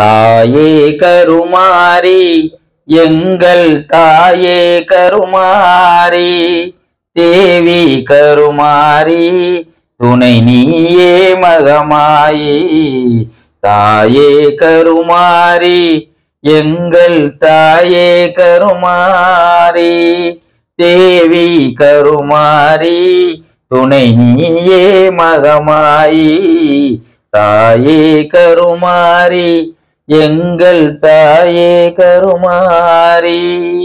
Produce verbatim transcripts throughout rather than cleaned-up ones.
தாயே கருமாரி எங்கள் தாயே கருமாரி தேவி கருமாரி துணை நீயே மகமாயி தாயே கருமாரி எங்கள் தாயே கருமாரி தேவி கருமாரி துணை நீயே மகமாயி தாயே கருமாரி எங்கள் தாயே கருமாரி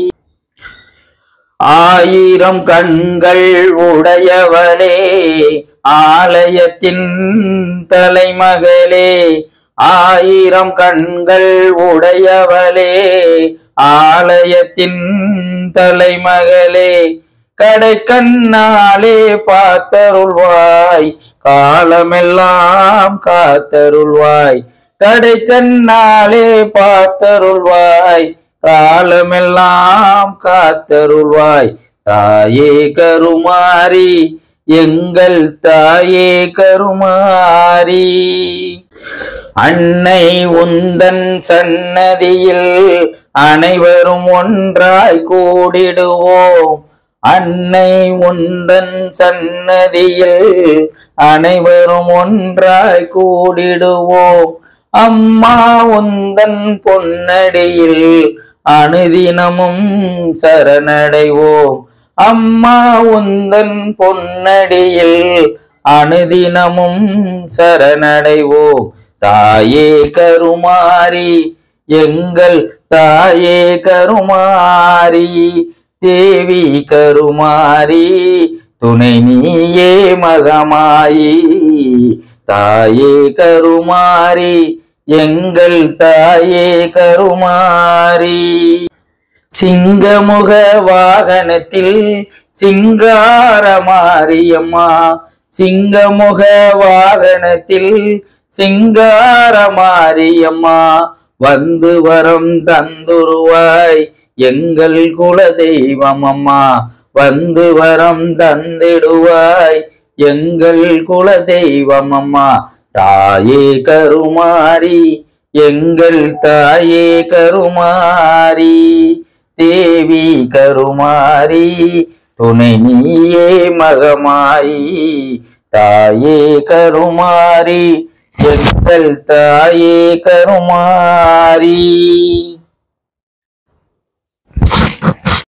ஆயிரம் கண்கள் உடையவளே ஆலயத்தின் தலைமகளே ஆயிரம் கண்கள் உடையவளே ஆலயத்தின் தலைமகளே கடை கண்ணாலே பார்த்தருள்வாய் காலமெல்லாம் காத்தருள்வாய் கடை கண்ணாலே பார்த்தருள்வாய் காலமெல்லாம் காத்தருள்வாய் தாயே கருமாரி எங்கள் தாயே கருமாரி அன்னை உந்தன் சன்னதியில் அனைவரும் ஒன்றாய் கூடிடுவோம் அன்னை உந்தன் சன்னதியில் அனைவரும் ஒன்றாய் கூடிடுவோம் அம்மா உந்தன் பொன்னடியில் அனுதினமும் சரணடைவோம் அம்மா உந்தன் பொன்னடியில் அனுதினமும் சரணடைவோம் தாயே கருமாரி எங்கள் தாயே கருமாரி தேவி கருமாரி துணை நீயே மகமாயி தாயே கருமாரி எங்கள் தாயே கருமாரி சிங்கமுக வாகனத்தில் சிங்கார மாரியம்மா சிங்கமுக வாகனத்தில் சிங்கார மாரியம்மா வந்து வரம் தந்துருவாய் எங்கள் குல தெய்வம் அம்மா வந்து வரம் தந்திடுவாய் எங்கள் குல தெய்வம் அம்மா தாயே கருமாரி எங்கள் தாயே கருமாரி தேவி கருமாரி துணை நீயே மகமாயி தாயே கருமாரி எங்கள் தாயே கருமாரி